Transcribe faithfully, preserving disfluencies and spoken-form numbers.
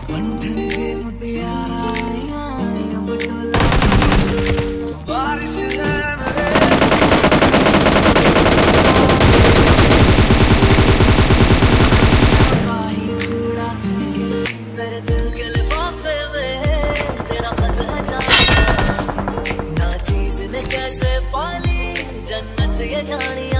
बारिश है मेरे मेरे दिल के लिफाफे में तेरा खत है जाना ना चीज ने कैसे पाली जन्नत ये जानी